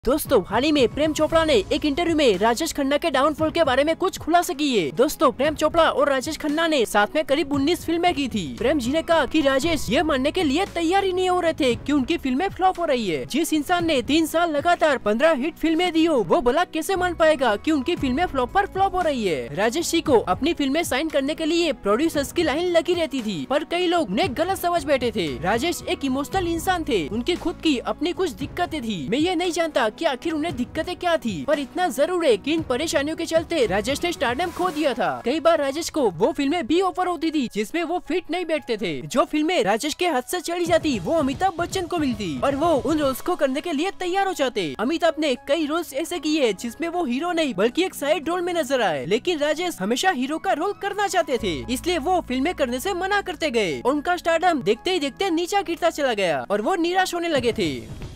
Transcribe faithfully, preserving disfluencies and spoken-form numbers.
दोस्तों हाल ही में प्रेम चोपड़ा ने एक इंटरव्यू में राजेश खन्ना के डाउनफॉल के बारे में कुछ खुलासा किए। दोस्तों प्रेम चोपड़ा और राजेश खन्ना ने साथ में करीब उन्नीस फिल्में की थी। प्रेम जी ने कहा कि राजेश ये मानने के लिए तैयार ही नहीं हो रहे थे कि उनकी फिल्में फ्लॉप हो रही है। जिस इंसान ने तीन साल लगातार पंद्रह हिट फिल्में दी हो वो भला कैसे मान पाएगा कि उनकी फिल्में फ्लॉप पर फ्लॉप हो रही है। राजेश जी को अपनी फिल्में साइन करने के लिए प्रोड्यूसर्स की लाइन लगी रहती थी, पर कई लोग उन्हें गलत समझ बैठे थे। राजेश एक इमोशनल इंसान थे, उनकी खुद की अपनी कुछ दिक्कतें थी। मैं ये नहीं जानता कि आखिर उन्हें दिक्कतें क्या थी, पर इतना जरूर है कि इन परेशानियों के चलते राजेश ने स्टारडम खो दिया था। कई बार राजेश को वो फिल्में भी ऑफर होती थी जिसमें वो फिट नहीं बैठते थे। जो फिल्में राजेश के हाथ से चली जाती वो अमिताभ बच्चन को मिलती और वो उन रोल्स को करने के लिए तैयार हो जाते। अमिताभ ने कई रोल्स ऐसे किए जिसमें वो हीरो नहीं बल्कि एक साइड रोल में नजर आए, लेकिन राजेश हमेशा हीरो का रोल करना चाहते थे, इसलिए वो फिल्में करने से मना करते गए और उनका स्टारडम देखते ही देखते नीचा गिरता चला गया और वो निराश होने लगे थे।